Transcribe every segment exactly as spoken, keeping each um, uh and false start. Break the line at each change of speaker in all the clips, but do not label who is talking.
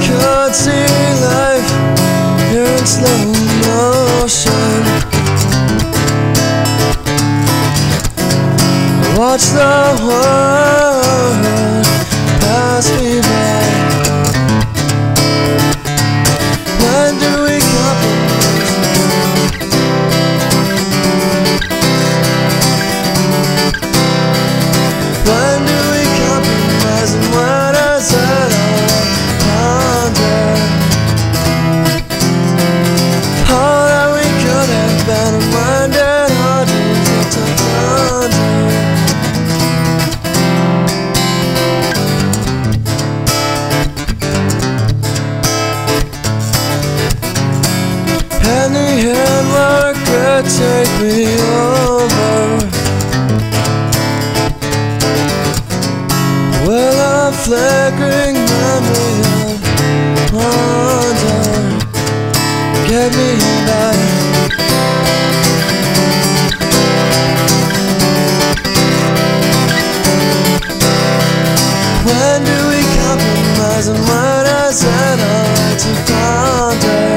could see life here in slow motion, watch the world pass me by. When do we compromise? When do we compromise? And when does it all ponder? All that we could have been, and when did our dreams get tucked under? And the handwork could take me over. Will a flickering memory of wonder get me back? When do we compromise, and when is it all to ponder?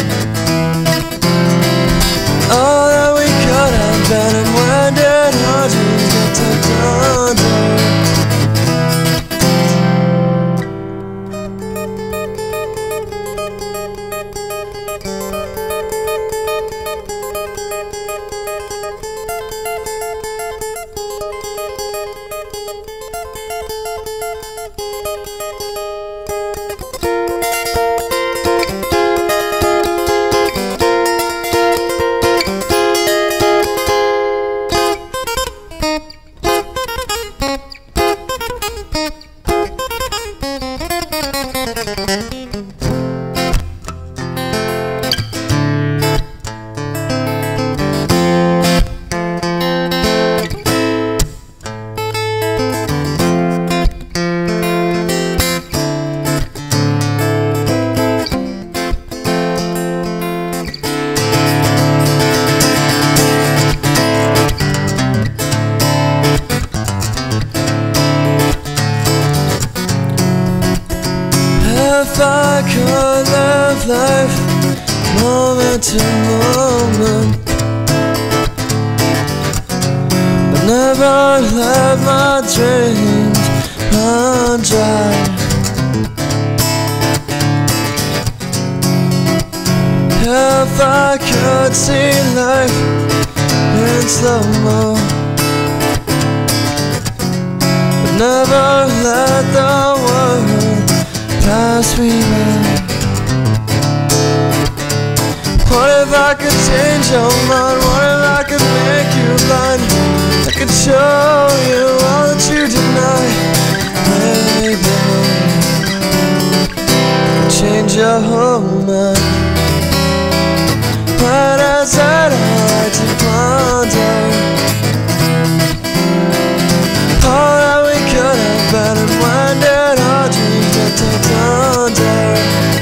All that we could have been, and when did our dreams get tucked under? If I could live life moment to moment, but never let my dreams run dry. If I could see life in slow-mo, but never let the world pass me by. What if I could change your mind? What if I could make you blind? I could show you all that you deny. Maybe change your whole mind. When is it hard to ponder? All that we could have been, and when did our dreams get tucked under?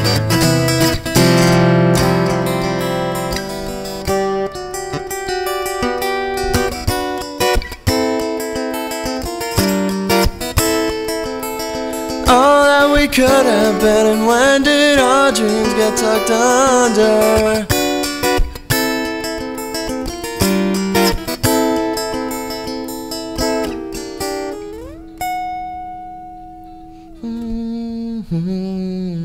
All that we could have been, and when did our dreams get tucked under? Mm-hmm.